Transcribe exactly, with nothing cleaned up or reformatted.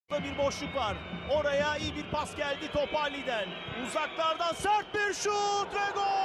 Bir boşluk var. Oraya iyi bir pas geldi Topalli'den. Uzaklardan sert bir şut ve gol!